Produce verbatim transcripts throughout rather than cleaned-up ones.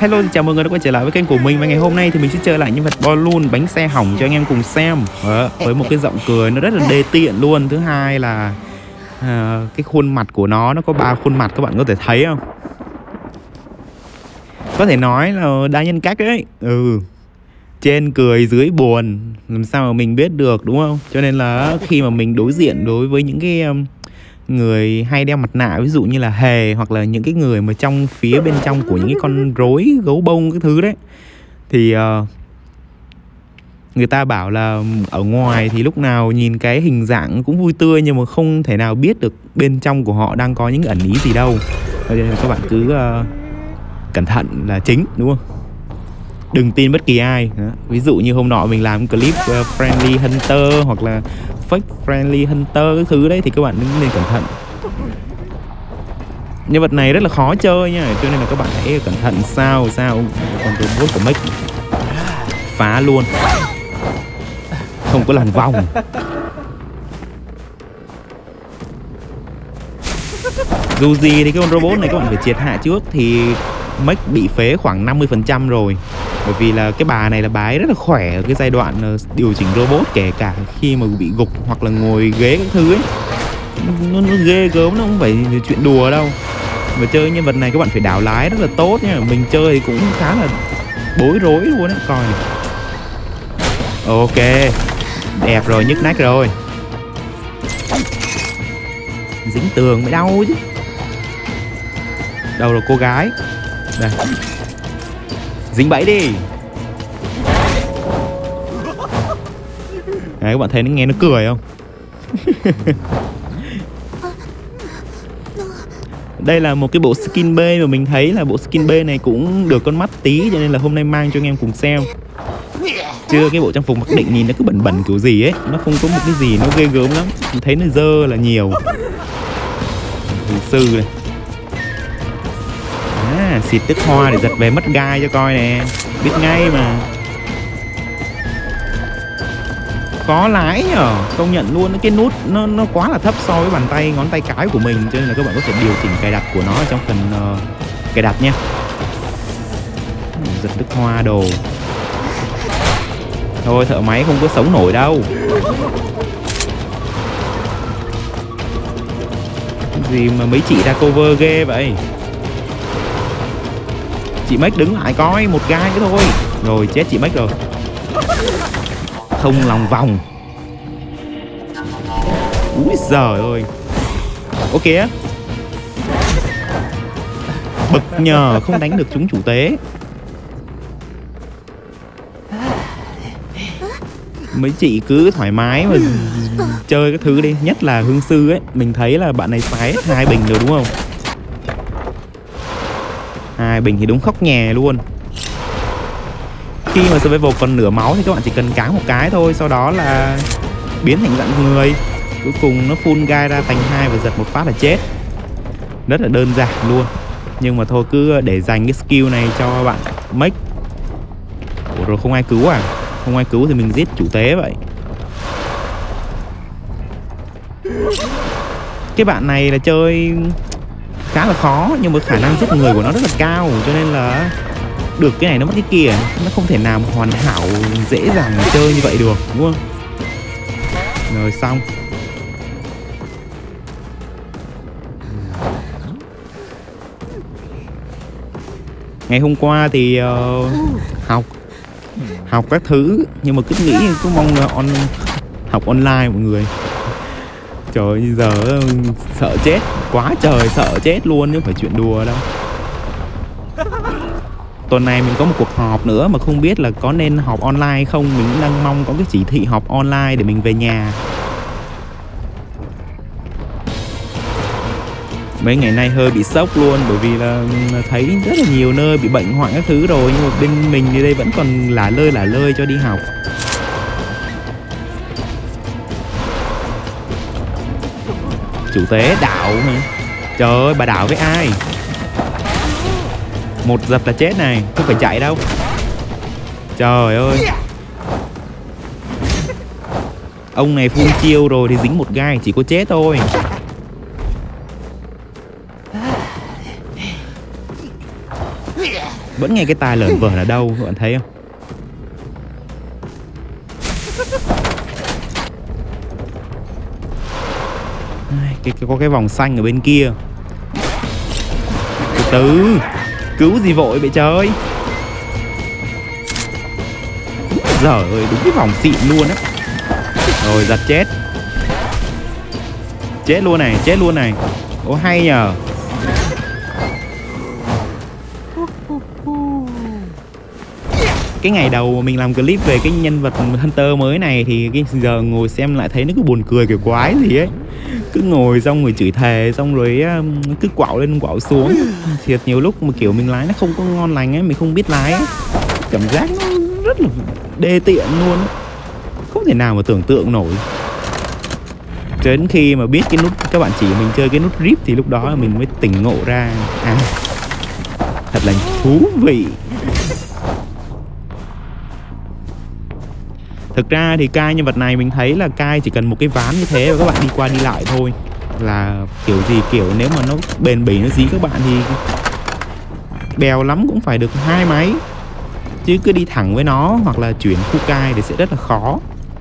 Hello, chào mọi người đã quay trở lại với kênh của mình. Và ngày hôm nay thì mình sẽ chơi lại nhân vật Balloon bánh xe hỏng cho anh em cùng xem. Đó, với một cái giọng cười nó rất là đê tiện luôn. Thứ hai là à, cái khuôn mặt của nó nó có ba khuôn mặt, các bạn có thể thấy không? Có thể nói là đa nhân cách đấy. Ừ. Trên cười dưới buồn, làm sao mà mình biết được, đúng không? Cho nên là khi mà mình đối diện đối với những cái um, người hay đeo mặt nạ, ví dụ như là hề, hoặc là những cái người mà trong phía bên trong của những cái con rối gấu bông cái thứ đấy, thì uh, người ta bảo là ở ngoài thì lúc nào nhìn cái hình dạng cũng vui tươi, nhưng mà không thể nào biết được bên trong của họ đang có những ẩn ý gì đâu. Cho nên là các bạn cứ uh, cẩn thận là chính, đúng không? Đừng tin bất kỳ ai. Đó. Ví dụ như hôm nọ mình làm clip uh, Friendly Hunter hoặc là Fake Friendly Hunter cái thứ đấy, thì các bạn nên cẩn thận. Nhân vật này rất là khó chơi nha, cho nên là các bạn hãy cẩn thận. Sao sao con robot của Mick phá luôn, không có lần vòng. Dù gì thì cái con robot này các bạn phải triệt hạ trước, thì Mick bị phế khoảng năm mươi phần trăm rồi. Bởi vì là cái bà này là bà ấy rất là khỏe ở cái giai đoạn điều chỉnh robot, kể cả khi mà bị gục hoặc là ngồi ghế các thứ ấy. Nó, nó ghê gớm, nó không phải chuyện đùa đâu. Mà chơi nhân vật này các bạn phải đảo lái rất là tốt nha. Mình chơi thì cũng khá là bối rối luôn đấy. Coi này. Ok, đẹp rồi, nhức nách rồi. Dính tường mới đau chứ. Đâu rồi cô gái. Đây, dính bẫy đi. Đấy, các bạn thấy nó nghe nó cười không? Đây là một cái bộ skin B mà mình thấy là bộ skin B này cũng được con mắt tí, cho nên là hôm nay mang cho anh em cùng xem. Chưa cái bộ trang phục mặc định nhìn nó cứ bẩn bẩn kiểu gì ấy, nó không có một cái gì nó ghê gớm lắm. Mình thấy nó dơ là nhiều. Hình sư này. À, xịt tức hoa để giật về mất gai cho coi nè. Biết ngay mà. Khó lái nhở, công nhận luôn. Cái nút nó nó quá là thấp so với bàn tay, ngón tay cái của mình, cho nên là các bạn có thể điều chỉnh cài đặt của nó ở trong phần uh, cài đặt nha. Giật tức hoa đồ. Thôi thợ máy không có sống nổi đâu. Gì mà mấy chị ra cover ghê vậy. Chị Mếch đứng lại coi, một gai cái thôi. Rồi chết chị Mếch rồi. Không lòng vòng. Úi giời ơi. Ok á. Bực nhờ không đánh được chúng chủ tế. Mấy chị cứ thoải mái mà chơi các thứ đi. Nhất là Hương Sư ấy. Mình thấy là bạn này phái hai bình rồi đúng không? Hai bình thì đúng khóc nhè luôn. Khi mà survival còn nửa máu thì các bạn chỉ cần cáng một cái thôi, sau đó là biến thành dạng người. Cuối cùng nó full gai ra thành hai và giật một phát là chết. Rất là đơn giản luôn. Nhưng mà thôi, cứ để dành cái skill này cho bạn Mick. Ủa rồi không ai cứu à? Không ai cứu thì mình giết chủ tế vậy. Cái bạn này là chơi khá là khó, nhưng mà khả năng giết người của nó rất là cao, cho nên là được cái này nó mất cái kia. Nó không thể nào hoàn hảo dễ dàng chơi như vậy được, đúng không? Rồi xong. Ngày hôm qua thì uh, học Học các thứ, nhưng mà cứ nghĩ cứ mong là on, học online mọi người. Trời ơi, giờ sợ chết. Quá trời sợ chết luôn, chứ không phải chuyện đùa đâu. Tuần này mình có một cuộc họp nữa mà không biết là có nên họp online hay không. Mình cũng đang mong có cái chỉ thị họp online để mình về nhà. Mấy ngày nay hơi bị sốc luôn, bởi vì là thấy rất là nhiều nơi bị bệnh hoạn các thứ rồi, nhưng mà bên mình thì đây vẫn còn lả lơi lả lơi cho đi học. Chủ tế đảo hả? Trời ơi, bà đảo với ai? Một giật là chết này, không phải chạy đâu. Trời ơi. Ông này full chiêu rồi thì dính một gai chỉ có chết thôi. Vẫn nghe cái tai lởn vởn ở đâu, các bạn thấy không? Cái, cái, có cái vòng xanh ở bên kia. Từ từ, cứu gì vội vậy trời. Giời ơi, đúng cái vòng xịn luôn á. Rồi giật chết. Chết luôn này, chết luôn này. Ồ hay nhờ. Cái ngày đầu mình làm clip về cái nhân vật Hunter mới này thì cái giờ ngồi xem lại thấy nó cứ buồn cười kiểu quái gì ấy. Cứ ngồi xong rồi chửi thề, xong rồi cứ quạo lên quạo xuống. Thiệt nhiều lúc mà kiểu mình lái nó không có ngon lành ấy, mình không biết lái ấy. Cảm giác nó rất là đê tiện luôn ấy. Không thể nào mà tưởng tượng nổi. Cho đến khi mà biết cái nút, các bạn chỉ mình chơi cái nút rip thì lúc đó mình mới tỉnh ngộ ra. À, thật là thú vị. Thực ra thì cai nhân vật này mình thấy là cai chỉ cần một cái ván như thế và các bạn đi qua đi lại thôi. Là kiểu gì kiểu nếu mà nó bền bỉ nó dí các bạn thì bèo lắm cũng phải được hai máy. Chứ cứ đi thẳng với nó hoặc là chuyển khu cai thì sẽ rất là khó.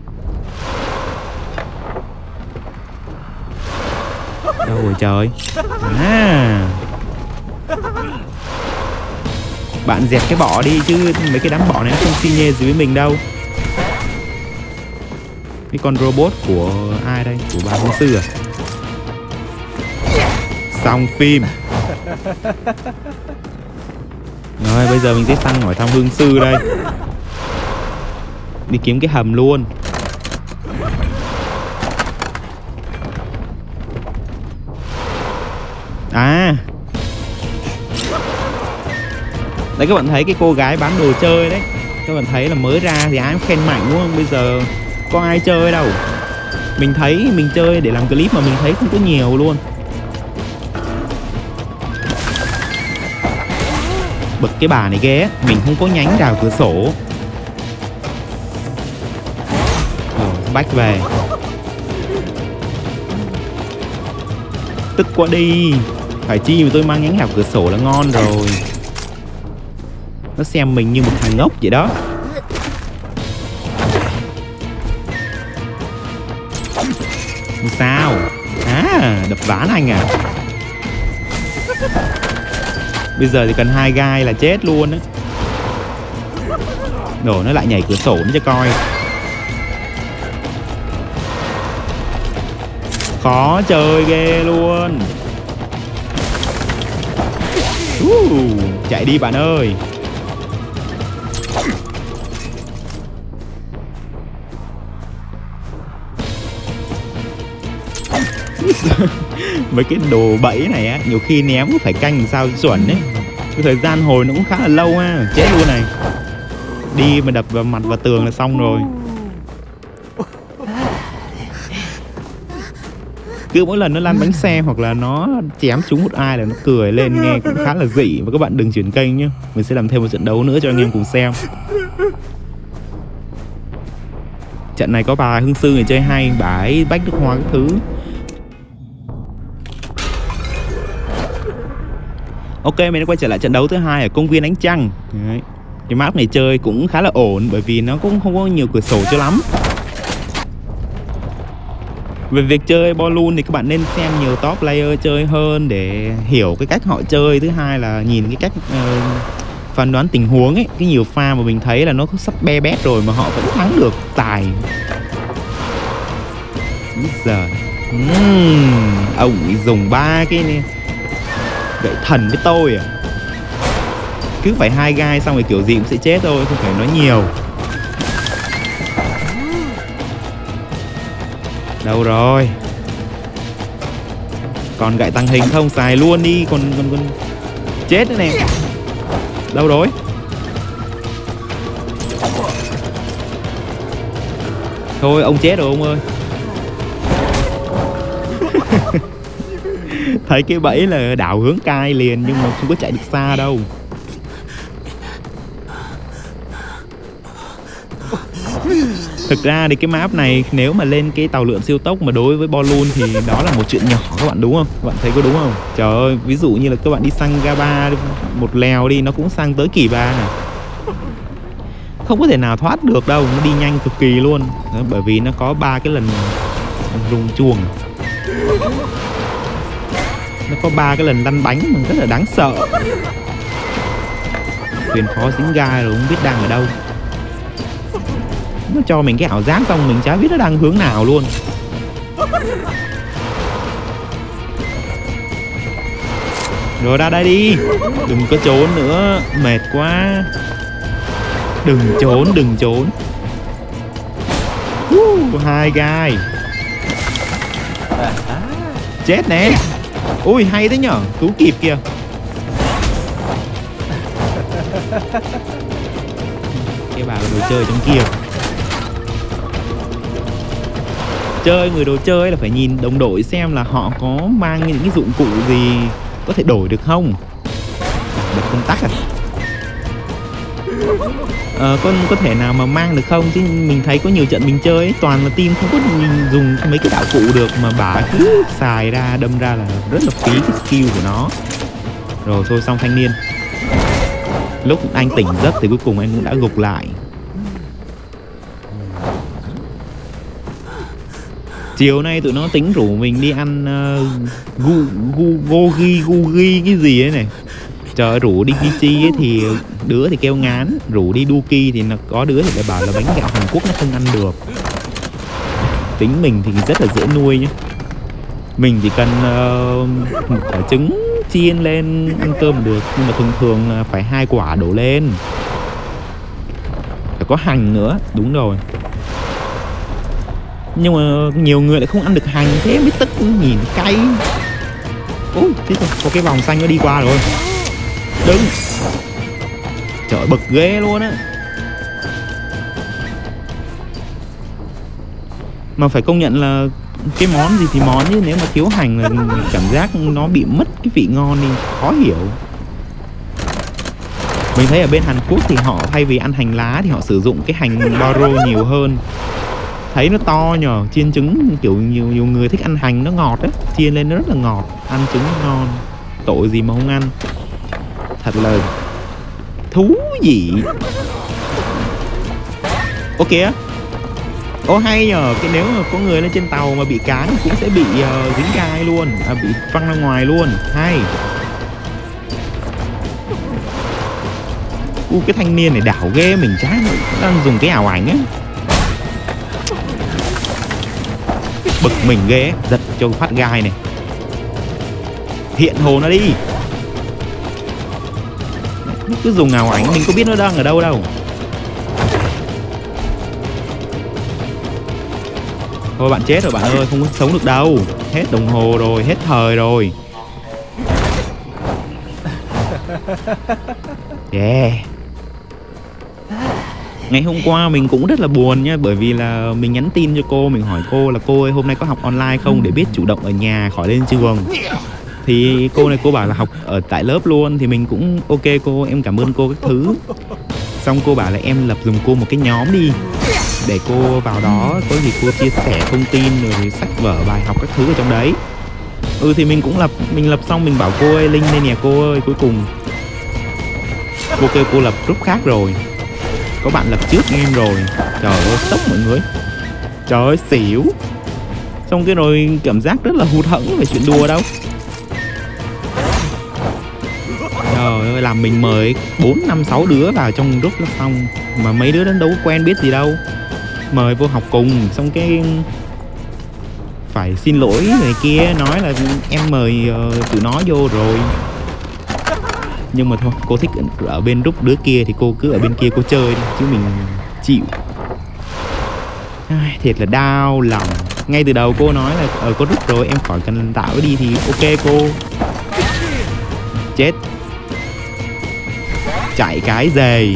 Đâu rồi trời. À, bạn dẹp cái bọ đi chứ mấy cái đám bọ này nó không xi nhê gì với mình đâu. Cái con robot của ai đây? Của bà hương sư à? Xong phim. Rồi bây giờ mình sẽ săn hỏi thăm hương sư đây. Đi kiếm cái hầm luôn. À, đấy các bạn thấy cái cô gái bán đồ chơi đấy. Các bạn thấy là mới ra thì ai cũng khen mạnh đúng không? Bây giờ có ai chơi đâu. Mình thấy mình chơi để làm clip mà mình thấy không có nhiều luôn. Bực cái bà này ghê á. Mình không có nhánh rào cửa sổ. Rồi, back về. Tức quá đi. Phải chi mà tôi mang nhánh rào cửa sổ là ngon rồi. Nó xem mình như một thằng ngốc vậy đó. Sao? À, đập ván anh à. Bây giờ thì cần hai gai là chết luôn á. Đồ nó lại nhảy cửa sổ nó cho coi. Khó chơi ghê luôn. uh, Chạy đi bạn ơi. Mấy cái đồ bẫy này á, nhiều khi ném cũng phải canh làm sao chuẩn đấy. Cái thời gian hồi nó cũng khá là lâu ha. Chết luôn này. Đi mà đập vào mặt vào tường là xong rồi. Cứ mỗi lần nó lăn bánh xe hoặc là nó chém trúng một ai là nó cười lên nghe cũng khá là dị. Và các bạn đừng chuyển kênh nhé. Mình sẽ làm thêm một trận đấu nữa cho anh em cùng xem. Trận này có bà hương sư người chơi hay. Bà ấy bách nước hoa các thứ. Ok, mình đã quay trở lại trận đấu thứ hai ở công viên ánh trăng. Đấy. Cái map này chơi cũng khá là ổn bởi vì nó cũng không có nhiều cửa sổ cho lắm. Về việc chơi Balloon thì các bạn nên xem nhiều top player chơi hơn để hiểu cái cách họ chơi. Thứ hai là nhìn cái cách uh, phán đoán tình huống ấy. Cái nhiều pha mà mình thấy là nó sắp be bét rồi mà họ vẫn thắng được tài. Bây giờ uhm, ông dùng ba cái này. Gậy thần với tôi à. Cứ phải hai gai xong rồi kiểu gì cũng sẽ chết thôi. Không phải nói nhiều. Đâu rồi. Còn gậy tăng hình không xài luôn đi. Còn còn còn chết nữa nè. Đâu rồi. Thôi ông chết rồi ông ơi. Thấy cái bẫy là đảo hướng cai liền nhưng mà không có chạy được xa đâu. Thực ra thì cái map này nếu mà lên cái tàu lượn siêu tốc mà đối với Balloon thì đó là một chuyện nhỏ các bạn, đúng không? Các bạn thấy có đúng không? Trời ơi, ví dụ như là các bạn đi sang Gaba một lèo đi, nó cũng sang tới kỳ ba này. Không có thể nào thoát được đâu, nó đi nhanh cực kỳ luôn. Đó, bởi vì nó có ba cái lần rung chuông. Nó có ba cái lần lăn bánh mà rất là đáng sợ. Thuyền phó dính gai rồi không biết đang ở đâu. Nó cho mình cái ảo giác xong mình chả biết nó đang hướng nào luôn. Rồi ra đây đi. Đừng có trốn nữa, mệt quá. Đừng trốn, đừng trốn. uh, Hai gai. Chết nè. Ui hay thế nhở, cứu kịp kìa. Cái bà đồ chơi trong kia. Chơi người đồ chơi là phải nhìn đồng đội xem là họ có mang những cái dụng cụ gì có thể đổi được không. Được công tắc à? Ờ, có, có thể nào mà mang được không, chứ mình thấy có nhiều trận mình chơi ấy, toàn là team không có dùng mấy cái đạo cụ được mà bả cứ xài ra đâm ra là rất là phí cái skill của nó. Rồi thôi xong thanh niên. Lúc anh tỉnh giấc thì cuối cùng anh cũng đã gục lại. Chiều nay tụi nó tính rủ mình đi ăn uh, gu, gu, gogi gugi cái gì ấy này. Trời ơi, rủ đi Kichi ấy thì đứa thì kêu ngán, rủ đi Duki thì nó có đứa thì lại bảo là bánh gạo Hàn Quốc nó không ăn được. Tính mình thì rất là dễ nuôi nhá. Mình chỉ cần uh, một quả trứng chiên lên ăn cơm được, nhưng mà thường thường phải hai quả đổ lên. Phải có hành nữa, đúng rồi. Nhưng mà nhiều người lại không ăn được hành, thế mới tức, nhìn cay. Ôi, thế rồi, có cái vòng xanh nó đi qua rồi. Đừng. Trời, bực ghê luôn á. Mà phải công nhận là cái món gì thì món, chứ nếu mà thiếu hành là cảm giác nó bị mất cái vị ngon đi, khó hiểu. Mình thấy ở bên Hàn Quốc thì họ thay vì ăn hành lá thì họ sử dụng cái hành baro nhiều hơn. Thấy nó to nhờ, chiên trứng kiểu nhiều nhiều người thích ăn hành nó ngọt á, chiên lên nó rất là ngọt, ăn trứng ngon. Tội gì mà không ăn. Thật là thú vị. Ô kìa. Ô hay nhờ, cái nếu mà có người lên trên tàu mà bị cán cũng sẽ bị uh, dính gai luôn, à, bị văng ra ngoài luôn. Hay. U cái thanh niên này đảo ghê, mình chán đang dùng cái ảo ảnh á. Bực mình ghê, giật cho phát gai này. Hiện hồn nó đi. Cứ dùng ảo ảnh mình có biết nó đang ở đâu đâu. Thôi bạn chết rồi bạn ơi, không có sống được đâu. Hết đồng hồ rồi, hết thời rồi. Yeah. Ngày hôm qua mình cũng rất là buồn nha, bởi vì là mình nhắn tin cho cô, mình hỏi cô là cô ơi hôm nay có học online không để biết chủ động ở nhà khỏi lên trường. Thì cô này cô bảo là học ở tại lớp luôn, thì mình cũng ok cô, em cảm ơn cô các thứ. Xong cô bảo là em lập dùm cô một cái nhóm đi, để cô vào đó có gì cô chia sẻ thông tin rồi sách vở bài học các thứ ở trong đấy. Ừ thì mình cũng lập, mình lập xong mình bảo cô ơi link lên nhà cô ơi, cuối cùng cô kêu cô lập group khác rồi. Có bạn lập trước em rồi. Trời ơi sốc mọi người. Trời ơi xỉu. Xong cái rồi cảm giác rất là hụt hẫng về chuyện đùa đâu. Trời ơi làm mình mời bốn năm sáu đứa vào trong group là xong. Mà mấy đứa đó đâu có quen biết gì đâu. Mời vô học cùng, xong cái phải xin lỗi này kia, nói là em mời uh, tụi nó vô rồi. Nhưng mà thôi, cô thích ở bên group đứa kia thì cô cứ ở bên kia cô chơi đi, chứ mình chịu. Ai, thiệt là đau lòng. Ngay từ đầu cô nói là ở có group rồi, em khỏi cần tạo đi thì ok cô. Chết. Chạy cái dày.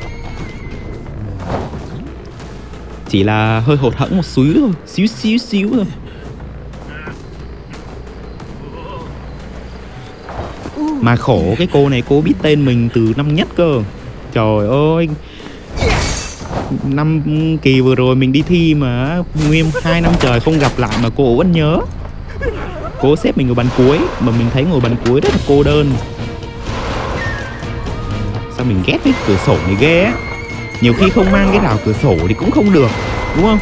Chỉ là hơi hụt hẫng một xíu thôi, xíu xíu xíu thôi. Mà khổ cái cô này cô biết tên mình từ năm nhất cơ. Trời ơi. Năm kỳ vừa rồi mình đi thi mà nguyên hai năm trời không gặp lại mà cô vẫn nhớ. Cô xếp mình ngồi bàn cuối mà mình thấy ngồi bàn cuối rất là cô đơn. Sao mình ghét cái cửa sổ này ghê á. Nhiều khi không mang cái rào cửa sổ thì cũng không được, đúng không?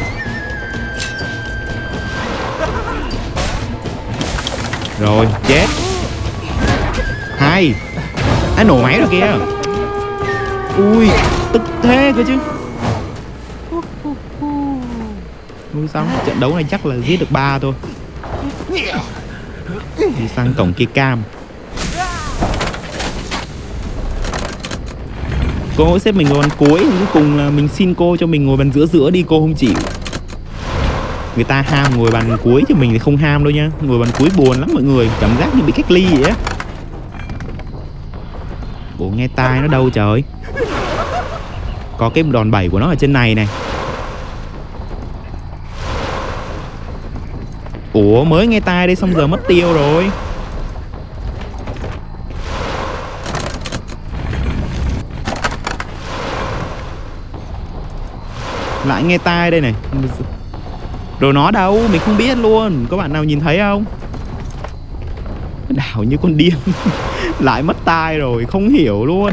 Rồi, chết. Hai. À, nổ máy rồi kìa. Ui, tức thế cơ chứ. Ui, xong trận đấu này chắc là giết được ba thôi. Đi sang cổng kia cam. Cô xếp mình ngồi bàn cuối, cuối cùng là mình xin cô cho mình ngồi bàn giữa giữa đi, cô không chịu. Người ta ham ngồi bàn cuối chứ mình thì không ham đâu nha. Ngồi bàn cuối buồn lắm mọi người, cảm giác như bị cách ly vậy á. Ủa nghe tai nó đâu trời. Có cái đòn bẩy của nó ở trên này này. Ủa mới nghe tai đây xong giờ mất tiêu rồi. Lại nghe tai đây này. Rồi nó đâu, mình không biết luôn. Có bạn nào nhìn thấy không? Đảo như con điên. Lại mất tai rồi, không hiểu luôn.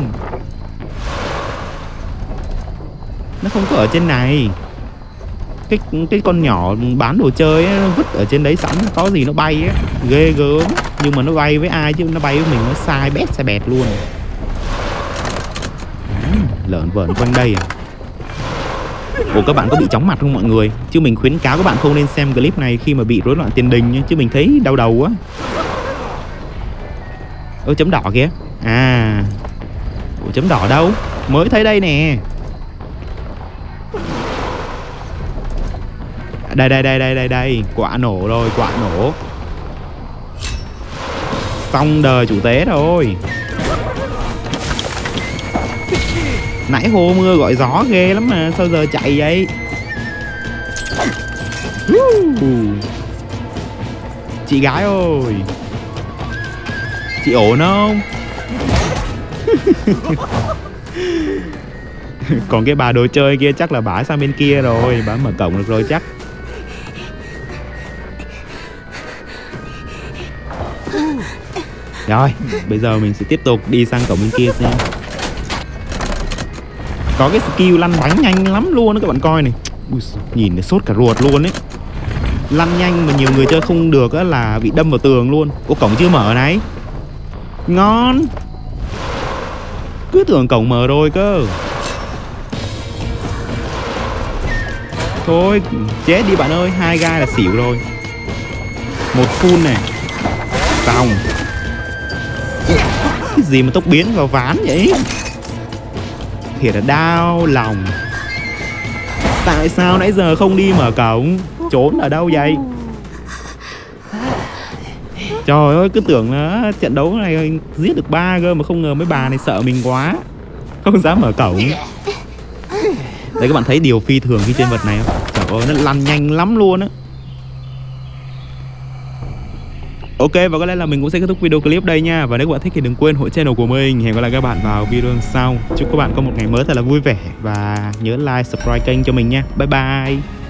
Nó không có ở trên này. Cái cái con nhỏ bán đồ chơi ấy, nó vứt ở trên đấy sẵn, có gì nó bay á, ghê gớm. Nhưng mà nó bay với ai chứ nó bay với mình nó sai bét sai bẹt luôn. À, lợn vợn quanh đây à. Ủa các bạn có bị chóng mặt không mọi người? Chứ mình khuyến cáo các bạn không nên xem clip này khi mà bị rối loạn tiền đình nha. Chứ mình thấy đau đầu quá. Ơ chấm đỏ kìa. À. Ủa chấm đỏ đâu? Mới thấy đây nè. Đây đây đây đây đây đây. Quả nổ rồi, quả nổ. Xong đời chủ tế rồi. Nãy hồ mưa gọi gió ghê lắm mà sao giờ chạy vậy? Chị gái ơi, chị ổn không? Còn cái bà đồ chơi kia chắc là bả sang bên kia rồi, bả mở cổng được rồi chắc. Rồi, bây giờ mình sẽ tiếp tục đi sang cổng bên kia xem. Có cái skill lăn bánh nhanh lắm luôn đó các bạn coi này. Ui, nhìn nó sốt cả ruột luôn ấy. Lăn nhanh mà nhiều người chơi không được á là bị đâm vào tường luôn. Ủa cổng chưa mở này. Ngon. Cứ tưởng cổng mở rồi cơ. Thôi chết đi bạn ơi, hai gai là xỉu rồi. Một full này. Xong. Cái gì mà tốc biến vào ván vậy? Thiệt là đau lòng. Tại sao nãy giờ không đi mở cổng? Trốn ở đâu vậy? Trời ơi, cứ tưởng là trận đấu này giết được ba cơ mà không ngờ mấy bà này sợ mình quá, không dám mở cổng. Đấy các bạn thấy điều phi thường khi trên vật này không? Trời ơi, nó lăn nhanh lắm luôn á. Ok, và có lẽ là mình cũng sẽ kết thúc video clip đây nha. Và nếu các bạn thích thì đừng quên hỗ trợ channel của mình. Hẹn gặp lại các bạn vào video sau. Chúc các bạn có một ngày mới thật là vui vẻ. Và nhớ like, subscribe kênh cho mình nha. Bye bye.